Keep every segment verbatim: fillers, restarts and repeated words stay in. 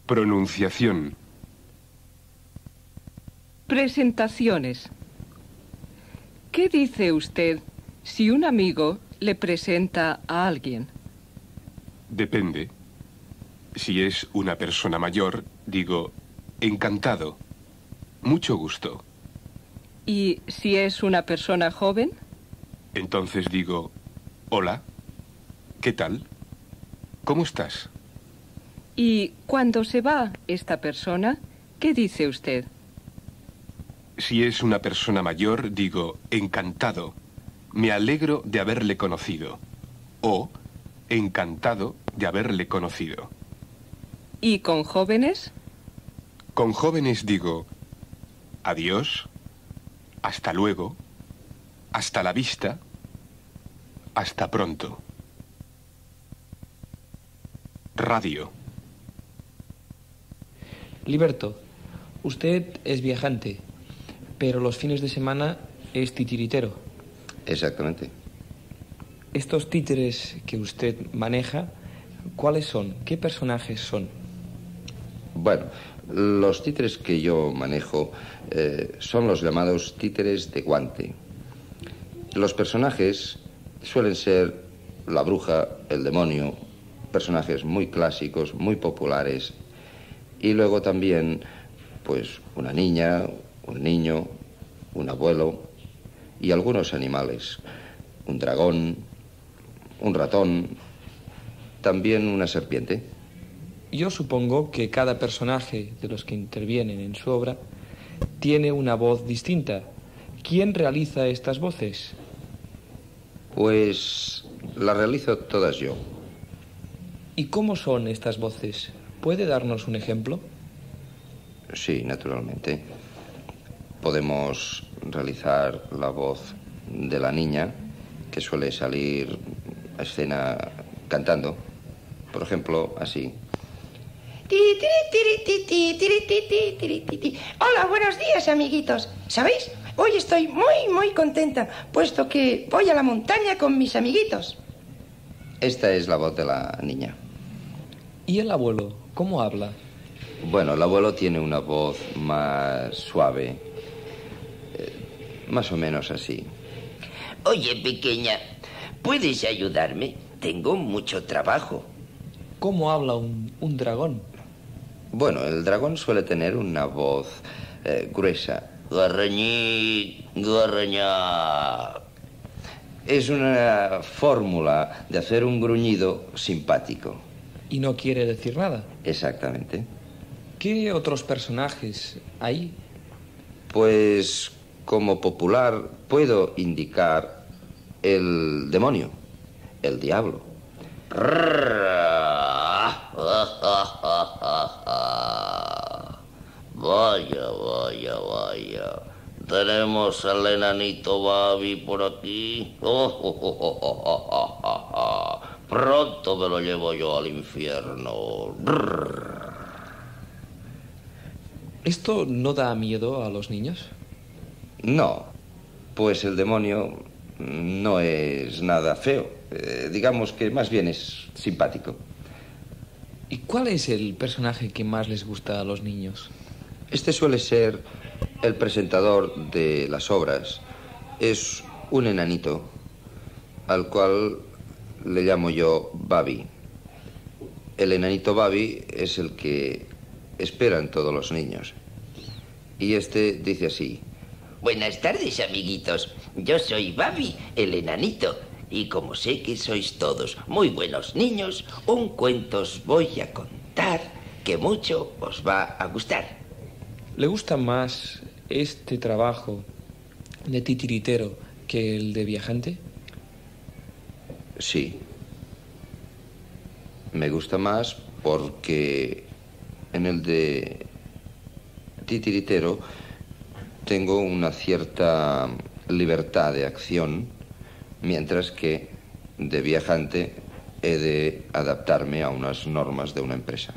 Pronunciación. Presentaciones. ¿Qué dice usted si un amigo le presenta a alguien? Depende. Si es una persona mayor, digo, encantado, mucho gusto. ¿Y si es una persona joven? Entonces digo, hola, ¿qué tal? ¿Cómo estás? ¿Y cuando se va esta persona, qué dice usted? Si es una persona mayor, digo, encantado, me alegro de haberle conocido. O, encantado de haberle conocido. ¿Y con jóvenes? Con jóvenes digo, adiós, hasta luego, hasta la vista, hasta pronto. Radio. Liberto, usted es viajante, pero los fines de semana es titiritero. Exactamente. Estos títeres que usted maneja, ¿cuáles son? ¿Qué personajes son? Bueno, los títeres que yo manejo eh, son los llamados títeres de guante. Los personajes suelen ser la bruja, el demonio, personajes muy clásicos, muy populares. Y luego también, pues, una niña, un niño, un abuelo y algunos animales. Un dragón, un ratón, también una serpiente. Yo supongo que cada personaje de los que intervienen en su obra tiene una voz distinta. ¿Quién realiza estas voces? Pues las realizo todas yo. ¿Y cómo son estas voces? ¿Puede darnos un ejemplo? Sí, naturalmente. Podemos realizar la voz de la niña, que suele salir a escena cantando. Por ejemplo, así. Hola, buenos días, amiguitos. ¿Sabéis? Hoy estoy muy, muy contenta, puesto que voy a la montaña con mis amiguitos. Esta es la voz de la niña. ¿Y el abuelo? ¿Cómo habla? Bueno, el abuelo tiene una voz más suave, eh, más o menos así. Oye, pequeña, ¿puedes ayudarme? Tengo mucho trabajo. ¿Cómo habla un, un dragón? Bueno, el dragón suele tener una voz eh, gruesa. Garrañí, garrañá. Es una fórmula de hacer un gruñido simpático. ¿Y no quiere decir nada? Exactamente. ¿Qué otros personajes hay? Pues como popular puedo indicar el demonio, el diablo. Vaya, vaya, vaya. Tenemos al enanito Babi por aquí. Oh, oh, oh, oh, oh, oh, oh, oh. Pronto me lo llevo yo al infierno. ¿Esto no da miedo a los niños? No, pues el demonio no es nada feo. Eh, digamos que más bien es simpático. ¿Y cuál es el personaje que más les gusta a los niños? Este suele ser el presentador de las obras. Es un enanito al cual le llamo yo Babi. El enanito Babi es el que esperan todos los niños. Y este dice así. Buenas tardes, amiguitos. Yo soy Babi, el enanito. Y como sé que sois todos muy buenos niños, un cuento os voy a contar que mucho os va a gustar. ¿Le gusta más este trabajo de titiritero que el de viajante? Sí. Me gusta más porque en el de titiritero tengo una cierta libertad de acción, mientras que de viajante he de adaptarme a unas normas de una empresa.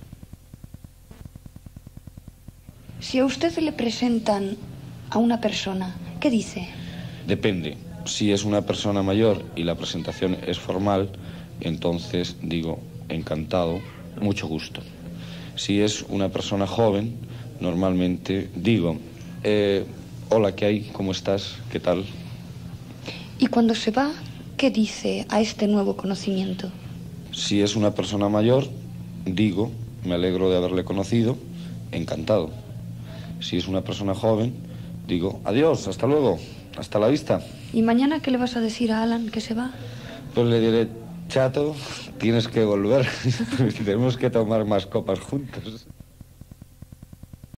Si a usted le presentan a una persona, ¿qué dice? Depende. Si es una persona mayor y la presentación es formal, entonces digo encantado, mucho gusto. Si es una persona joven, normalmente digo, eh, hola, ¿qué hay? ¿Cómo estás? ¿Qué tal? Y cuando se va, ¿qué dice a este nuevo conocimiento? Si es una persona mayor, digo, me alegro de haberle conocido, encantado. Si es una persona joven, digo, adiós, hasta luego, hasta la vista. ¿Y mañana qué le vas a decir a Alan que se va? Pues le diré, chato, tienes que volver, tenemos que tomar más copas juntos.